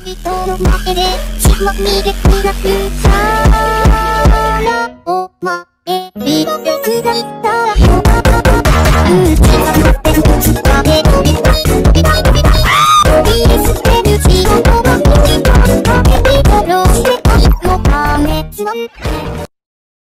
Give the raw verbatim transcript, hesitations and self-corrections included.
人の前で血まみれ暗くさ